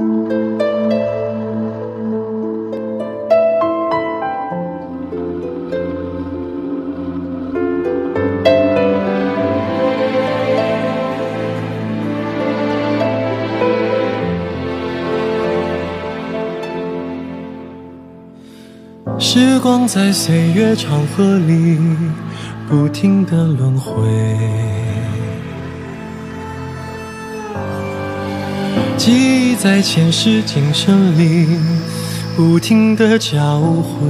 时光在岁月长河里不停地轮回，记忆在前世今生里不停地交汇，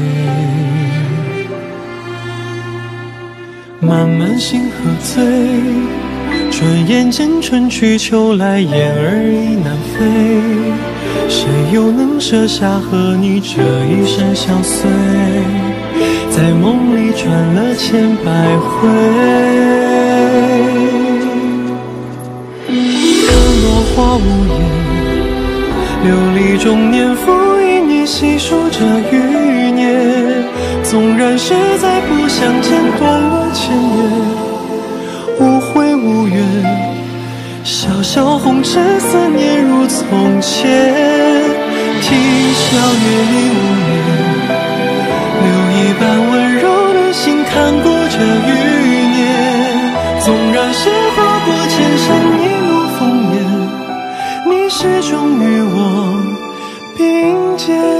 慢慢星河醉，转眼间春去秋来，雁儿已南飞。谁又能舍下和你这一生相随，在梦里转了千百回。可落花无言，流离中年复一年，细数着余年。纵然实在不相见，断了前缘，无悔无怨，潇潇红尘，思念如从前。啼笑月里无言，留一半温柔的心，看过这余年。纵然是划过千山一路烽烟，你始终与我并肩。